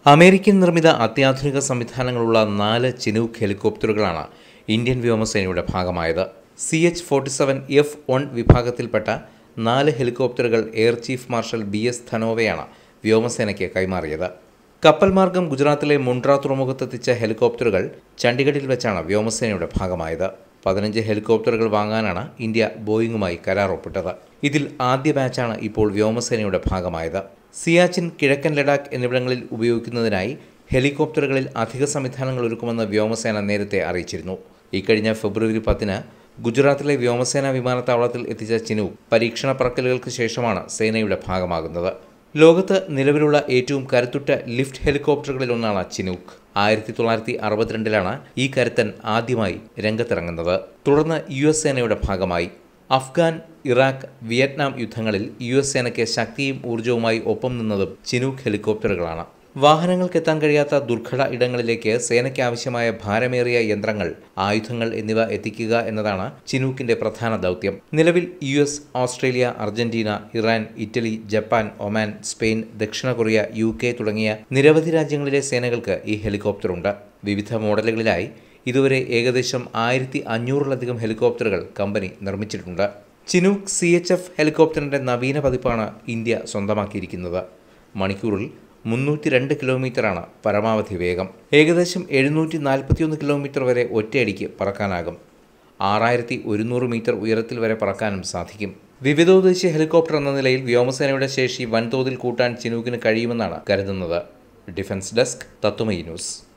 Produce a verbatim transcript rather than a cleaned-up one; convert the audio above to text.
American നിർമ്മിത അത്യാധുനിക സംവിധാനങ്ങളുള്ള നാല് ചിനൂക്ക് ഹെലികോപ്റ്ററുകളാണ് ഇന്ത്യൻ വ്യോമസേനയുടെ ഭാഗമായത്. C H forty seven F one വിഭാഗത്തിൽപ്പെട്ട നാല് ഹെലികോപ്റ്ററുകൾ air chief marshal B S ധനോവയാണ് വ്യോമസേനയ്ക്ക് കൈമാറിയത്. കപ്പൽ മാർഗം ഗുജറാത്തിലെ മുണ്ട്ര തുറമുഖത്തെത്തിച്ച ഹെലികോപ്റ്ററുകൾ ചണ്ഡീഗഡിൽ വെച്ചാണ് വ്യോമസേനയുടെ ഭാഗമായത്. പതിനഞ്ച് ഹെലികോപ്റ്ററുകൾ വാങ്ങാനാണ് ഇന്ത്യ ബോയിങ്ങുമായി കരാർ ഒപ്പിട്ടത്. ഇതിൽ ആദ്യ ബാച്ചാണ് ഇപ്പോൾ വ്യോമസേനയുടെ ഭാഗമായത്. സിയാച്ചിൻ, കിഴക്കൻ ലഡാക്ക് എന്നിവിടങ്ങളിൽ ഉപയോഗിക്കുന്നതിനായി ഹെലികോപ്റ്ററുകളിൽ അധിക സംവിധാനങ്ങൾ ഒരുക്കുമെന്ന് വ്യോമസേന നേരത്തെ അറിയിച്ചിരുന്നു. ഇക്കഴിഞ്ഞ ഫെബ്രുവരി പത്തിന് ഗുജറാത്തിലെ വ്യോമസേന വിമാനത്താവളത്തിൽ എത്തിച്ച ചിനൂക്ക് പരീക്ഷണ പറക്കലുകൾക്ക് ശേഷമാണ് സേനയുടെ ഭാഗമാകുന്നത്. ലോകത്ത് നിലവിലുള്ള ഏറ്റവും കരുത്തുറ്റ ലിഫ്റ്റ് ഹെലികോപ്റ്ററുകളിലൊന്നാണ് ചിനൂക്ക്. ആയിരത്തി തൊള്ളായിരത്തി അറുപത്തിരണ്ടിലാണ് ഈ കരുത്തൻ ആദ്യമായി രംഗത്തിറങ്ങുന്നത്. തുടർന്ന് യു എസ് സേനയുടെ ഭാഗമായി. അഫ്ഗാൻ, ഇറാഖ്, വിയറ്റ്നാം യുദ്ധങ്ങളിൽ യു എസ് സേനയ്ക്ക് ശക്തിയും ഊർജ്ജവുമായി ഒപ്പം നിന്നതും ചിനൂക്ക് ഹെലികോപ്റ്ററുകളാണ്. വാഹനങ്ങൾക്കെത്താൻ കഴിയാത്ത ദുർഘട ഇടങ്ങളിലേക്ക് സേനയ്ക്ക് ആവശ്യമായ ഭാരമേറിയ യന്ത്രങ്ങൾ, ആയുധങ്ങൾ എന്നിവ എത്തിക്കുക എന്നതാണ് ചിനൂക്കിന്റെ പ്രധാന ദൗത്യം. നിലവിൽ U S, Australia, Argentina, Iran, Italy, Japan, Oman, Spain, ദക്ഷിണ കൊറിയ, യു കെ തുടങ്ങിയ നിരവധി രാജ്യങ്ങളിലെ സേനകൾക്ക് ഈ ഹെലികോപ്റ്ററുണ്ട്. വിവിധ മോഡലുകളിലായി ഇതുവരെ ഏകദേശം ആയിരത്തി അഞ്ഞൂറിലധികം ഹെലികോപ്റ്ററുകൾ കമ്പനി നിർമ്മിച്ചിട്ടുണ്ട്. ചിനൂക്ക് സി എച്ച് എഫ് ഹെലികോപ്റ്ററിന്റെ നവീന പതിപ്പാണ് ഇന്ത്യ സ്വന്തമാക്കിയിരിക്കുന്നത്. മണിക്കൂറിൽ മുന്നൂറ്റി രണ്ട് കിലോമീറ്ററാണ് പരമാവധി വേഗം. ഏകദേശം എഴുന്നൂറ്റി നാൽപ്പത്തിയൊന്ന് കിലോമീറ്റർ വരെ ഒറ്റയടിക്ക് പറക്കാനാകും. ആറായിരത്തി ഒരുന്നൂറ് മീറ്റർ ഉയരത്തിൽ വരെ പറക്കാനും സാധിക്കും. വിവിധോദ്ദേശീയ ഹെലികോപ്റ്റർ എന്ന നിലയിൽ വ്യോമസേനയുടെ ശേഷി വൻതോതിൽ കൂട്ടാൻ ചിനൂക്കിന് കഴിയുമെന്നാണ് കരുതുന്നത്. Defence desk, Tatwamayi news.